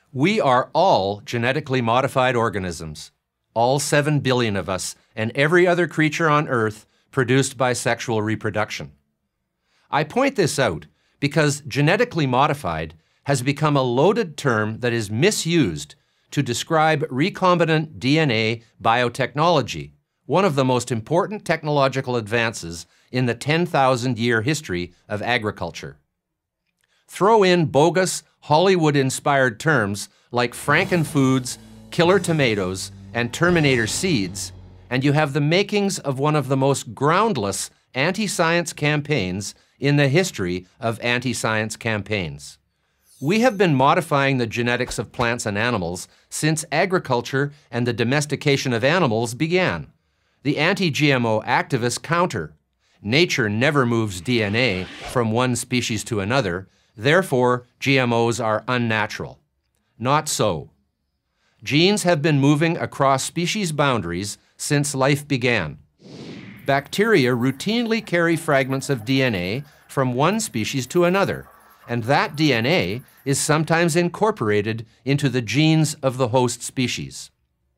We are all genetically modified organisms, all 7 billion of us and every other creature on Earth produced by sexual reproduction. I point this out because genetically modified has become a loaded term that is misused to describe recombinant DNA biotechnology, one of the most important technological advances in the 10,000-year history of agriculture. Throw in bogus, Hollywood-inspired terms like Franken Foods, killer tomatoes, and Terminator Seeds, and you have the makings of one of the most groundless anti-science campaigns in the history of anti-science campaigns. We have been modifying the genetics of plants and animals since agriculture and the domestication of animals began. The anti-GMO activists counter. Nature never moves DNA from one species to another, therefore GMOs are unnatural. Not so. Genes have been moving across species boundaries since life began. Bacteria routinely carry fragments of DNA from one species to another, and that DNA is sometimes incorporated into the genes of the host species.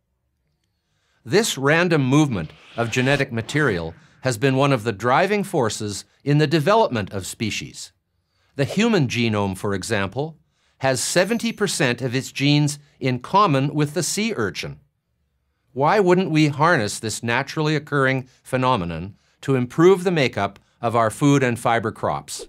This random movement of genetic material has been one of the driving forces in the development of species. The human genome, for example, has 70% of its genes in common with the sea urchin. Why wouldn't we harness this naturally occurring phenomenon to improve the makeup of our food and fiber crops?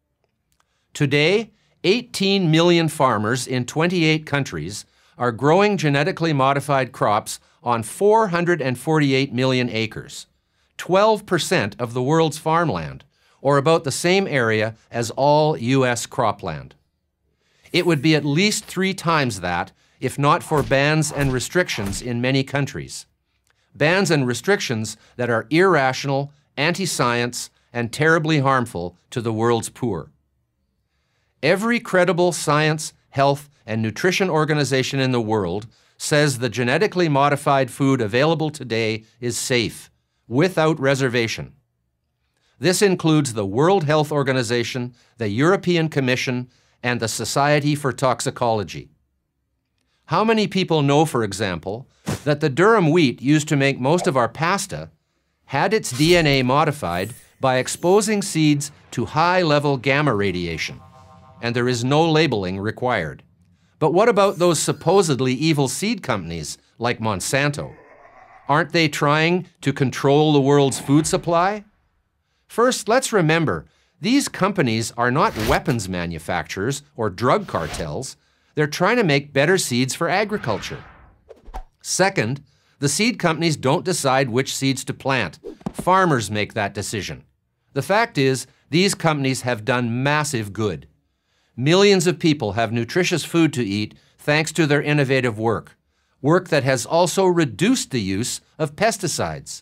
Today, 18 million farmers in 28 countries are growing genetically modified crops on 448 million acres, 12% of the world's farmland, or about the same area as all U.S. cropland. It would be at least 3 times that if not for bans and restrictions in many countries. Bans and restrictions that are irrational, anti-science, and terribly harmful to the world's poor. Every credible science, health, and nutrition organization in the world says the genetically modified food available today is safe, without reservation. This includes the World Health Organization, the European Commission, and the Society for Toxicology. How many people know, for example, that the durum wheat used to make most of our pasta had its DNA modified by exposing seeds to high-level gamma radiation, and there is no labeling required? But what about those supposedly evil seed companies like Monsanto? Aren't they trying to control the world's food supply? First, let's remember, these companies are not weapons manufacturers or drug cartels. They're trying to make better seeds for agriculture. Second, the seed companies don't decide which seeds to plant. Farmers make that decision. The fact is, these companies have done massive good. Millions of people have nutritious food to eat thanks to their innovative work that has also reduced the use of pesticides.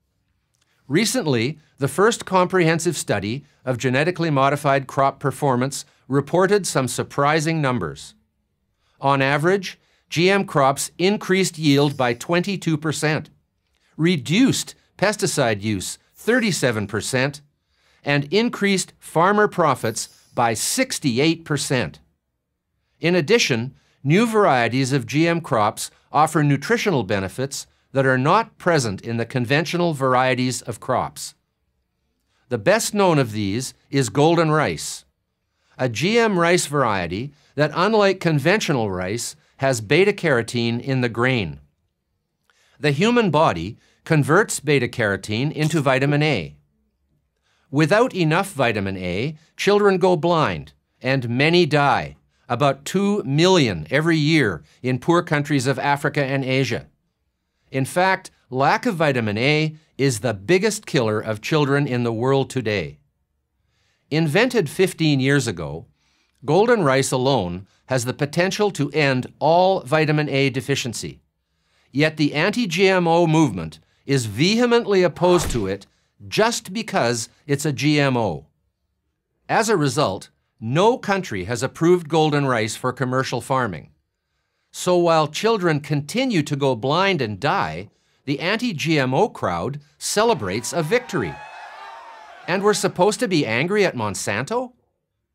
Recently, the first comprehensive study of genetically modified crop performance reported some surprising numbers. On average, GM crops increased yield by 22%, reduced pesticide use 37%, and increased farmer profits by 68%. In addition, new varieties of GM crops offer nutritional benefits that are not present in the conventional varieties of crops. The best known of these is golden rice, a GM rice variety that, unlike conventional rice, has beta-carotene in the grain. The human body converts beta-carotene into vitamin A. Without enough vitamin A, children go blind, and many die, about 2 million every year in poor countries of Africa and Asia. In fact, lack of vitamin A is the biggest killer of children in the world today. Invented 15 years ago, golden rice alone has the potential to end all vitamin A deficiency. Yet the anti-GMO movement is vehemently opposed to it just because it's a GMO. As a result, no country has approved golden rice for commercial farming. So while children continue to go blind and die, the anti-GMO crowd celebrates a victory. And we're supposed to be angry at Monsanto?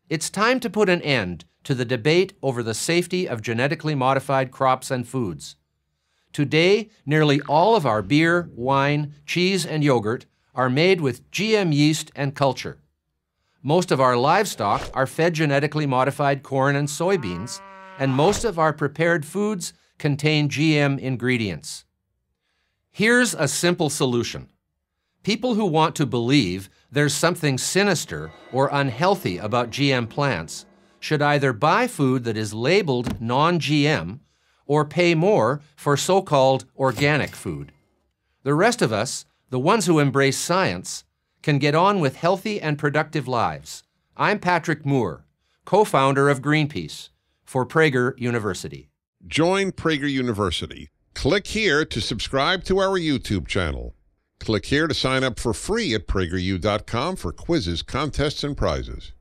It's time to put an end to the debate over the safety of genetically modified crops and foods. Today, nearly all of our beer, wine, cheese, and yogurt are made with GM yeast and culture. Most of our livestock are fed genetically modified corn and soybeans, and most of our prepared foods contain GM ingredients. Here's a simple solution. People who want to believe there's something sinister or unhealthy about GM plants should either buy food that is labeled non-GM or pay more for so-called organic food. The rest of us, the ones who embrace science, can get on with healthy and productive lives. I'm Patrick Moore, co-founder of Greenpeace for Prager University. Join Prager University. Click here to subscribe to our YouTube channel. Click here to sign up for free at PragerU.com for quizzes, contests, and prizes.